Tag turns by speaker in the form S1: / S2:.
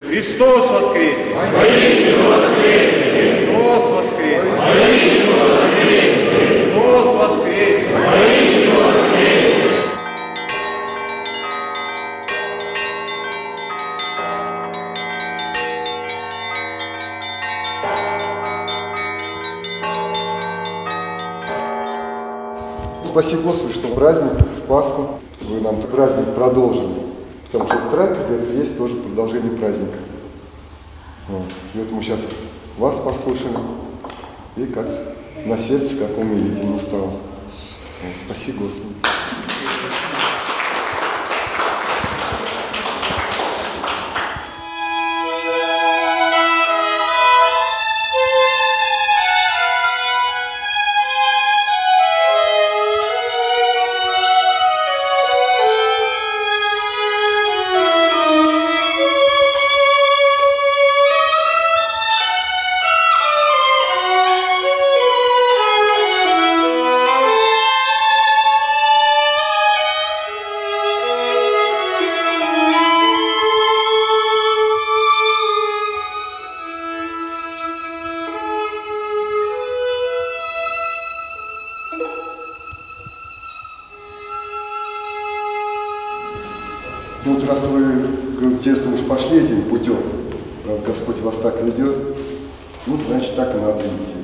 S1: Христос воскресе!
S2: Воистину воскресе!
S1: Христос воскресе!
S2: Воистину воскресе!
S1: Христос воскресе!
S2: Воистину воскресе!
S3: Спасибо Господу, что праздник, в Пасху, вы нам праздник продолжили. Потому что трапеза – это есть тоже продолжение праздника. Вот. И вот мы сейчас вас послушаем, и как на сердце, как умилительно стало. Вот. Спасибо Господу. Ну вот раз вы, естественно, уж пошли этим путем, раз Господь вас так ведет, ну, значит, так и надо идти.